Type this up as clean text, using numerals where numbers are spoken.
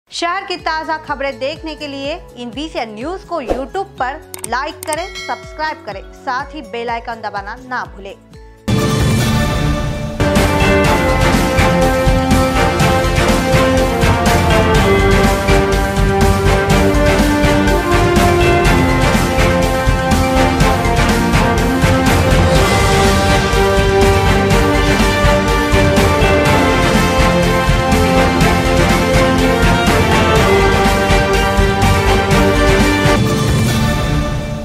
शहर की ताज़ा खबरें देखने के लिए इन VCN न्यूज़ को YouTube पर लाइक करें, सब्सक्राइब करें, साथ ही बेल आइकन दबाना ना भूलें।